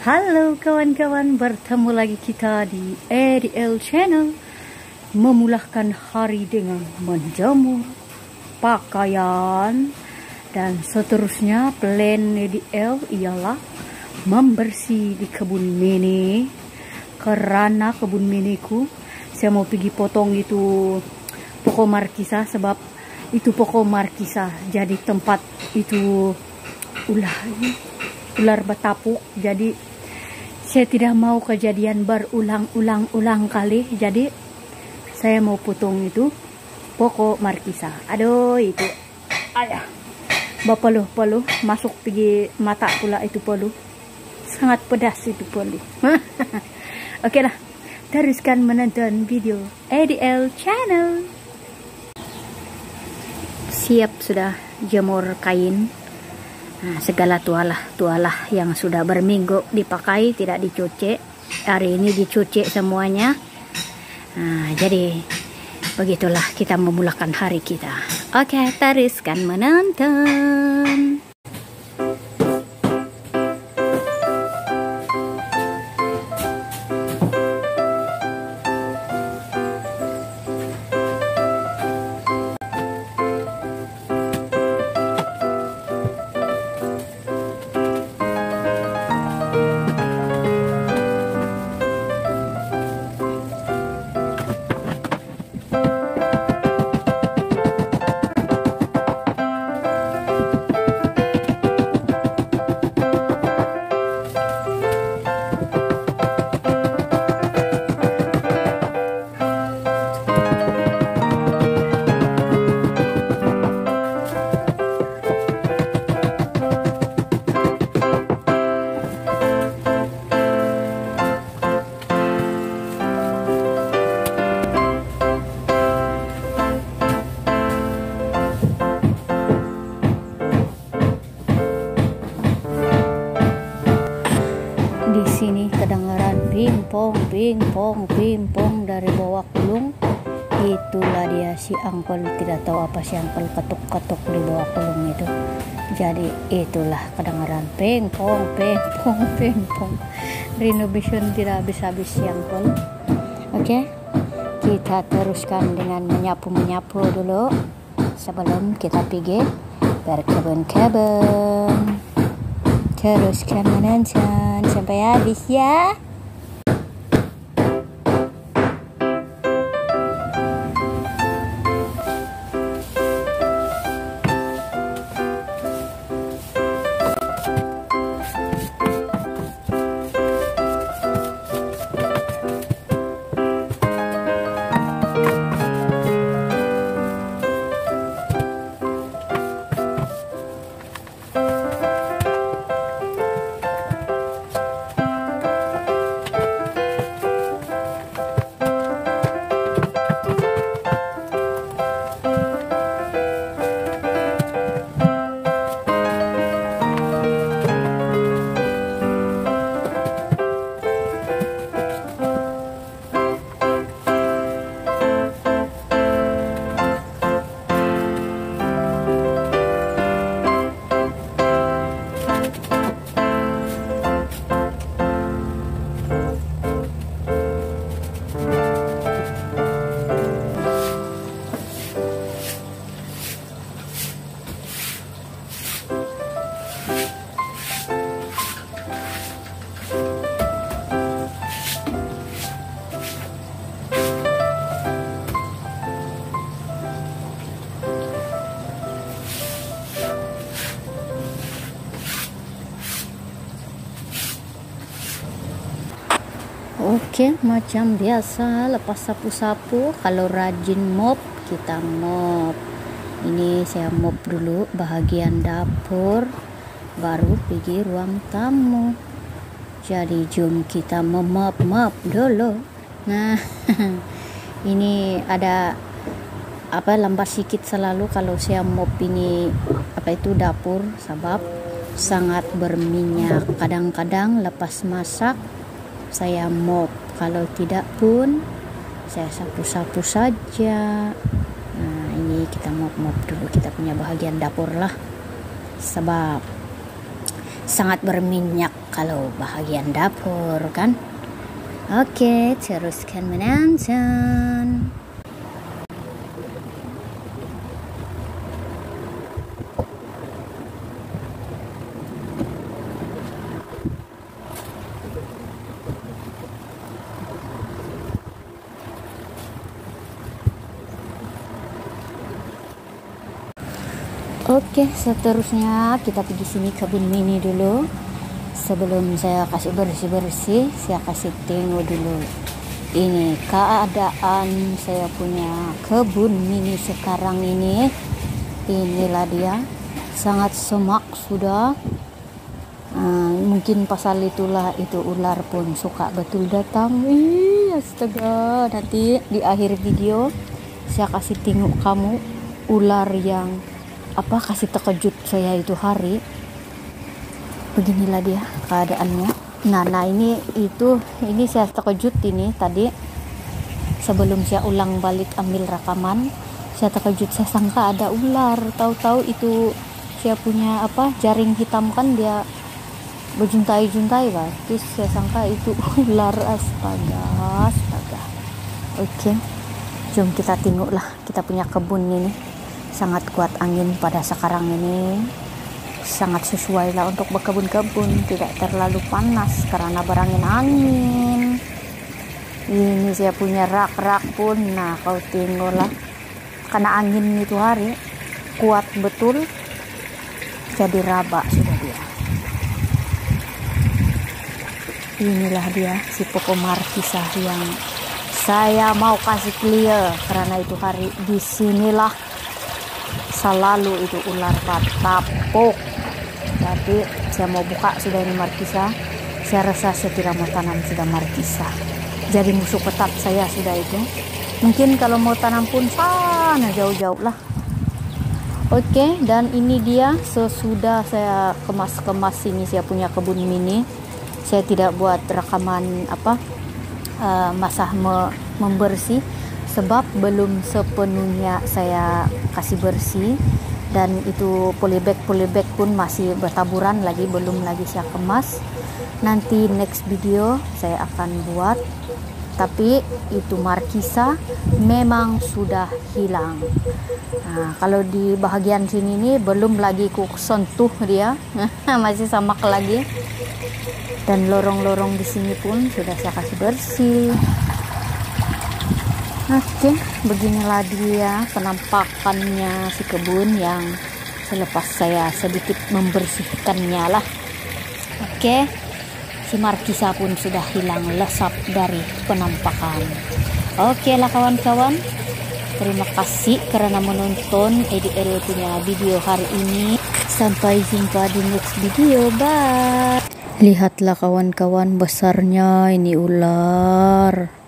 Halo kawan-kawan, bertemu lagi kita di ADL Channel. Memulahkan hari dengan menjemur pakaian. Dan seterusnya plan ADL ialah membersih di kebun mini. Karena kebun miniku saya mau pergi potong itu pokok markisa, sebab itu pokok markisa jadi tempat itu ular betapuk. Jadi saya tidak mau kejadian berulang-ulang kali. Jadi saya mau potong itu pokok markisa. Aduh, itu ayah bapeluh-peluh masuk pergi mata pula itu peluh. Sangat pedas itu peluh. Oke lah, teruskan menonton video ADL Channel. Siap sudah jemur kain. Nah, segala tualah yang sudah berminggu dipakai tidak dicuci, hari ini dicuci semuanya. Nah, jadi begitulah kita memulakan hari kita. Oke, teruskan menonton. Di sini kedengaran pingpong dari bawah kulung. Itulah dia si angkol, tidak tahu apa si angkol ketuk-ketuk di bawah kulung itu. Jadi itulah kedengaran pingpong. Renovation tidak habis-habis si angkol. Oke, kita teruskan dengan menyapu dulu sebelum kita pergi berkebun-kebun. Teruskan menonton sampai habis ya. Oke, macam biasa lepas sapu-sapu, kalau rajin mop kita mop. Ini saya mop dulu bahagian dapur, baru pergi ruang tamu. Jadi jom kita mop dulu. Nah, ini ada lambat sedikit selalu kalau saya mop ini dapur, sebab sangat berminyak. Kadang-kadang lepas masak saya mop, kalau tidak pun saya sapu-sapu saja. Nah, ini kita mop dulu kita punya bahagian dapur lah, sebab sangat berminyak kalau bahagian dapur kan. Oke, teruskan menonton. Oke, seterusnya kita pergi sini kebun mini dulu. Sebelum saya kasih bersih-bersih, saya kasih tengok dulu. Ini keadaan saya punya kebun mini sekarang ini. Inilah dia, sangat semak sudah. Mungkin pasal itulah itu ular pun suka betul datang. Astaga, nanti di akhir video saya kasih tengok kamu ular yang kasih terkejut saya itu hari. Beginilah dia keadaannya. Nah ini saya terkejut ini tadi sebelum saya ulang balik ambil rekaman. Saya terkejut, saya sangka ada ular, tahu-tahu itu saya punya jaring hitam kan dia berjuntai-juntai lah. Terus saya sangka itu ular. Astaga. Oke, jom kita tengok lah kita punya kebun ini. Sangat kuat angin pada sekarang ini, sangat sesuai lah untuk berkebun-kebun, tidak terlalu panas karena berangin angin. Ini saya punya rak-rak pun, nah kau tengoklah, karena angin itu hari kuat betul, jadi rabak sudah dia. Inilah dia si pokok markisa yang saya mau kasih clear karena itu hari di sinilah selalu itu ular batapok. Jadi saya mau buka sudah ini markisa. Saya rasa saya tidak mau tanam sudah markisa. Jadi musuh petat saya sudah itu. Mungkin kalau mau tanam pun sana jauh-jauh lah. Oke, dan ini dia sesudah saya kemas-kemas ini saya punya kebun mini. Saya tidak buat rekaman membersih sebab belum sepenuhnya saya kasih bersih, dan itu polybag pun masih bertaburan lagi, belum lagi saya kemas. Nanti next video saya akan buat, tapi itu markisa memang sudah hilang. Nah, kalau di bahagian sini nih belum lagi ku sentuh dia masih samak lagi, dan lorong-lorong di sini pun sudah saya kasih bersih. Oke, beginilah dia penampakannya si kebun yang selepas saya sedikit membersihkannya lah. Oke, si markisa pun sudah hilang lesap dari penampakan. Oke lah kawan-kawan, terima kasih karena menonton EDL punya video hari ini. Sampai jumpa di next video, bye. Lihatlah kawan-kawan besarnya ini ular.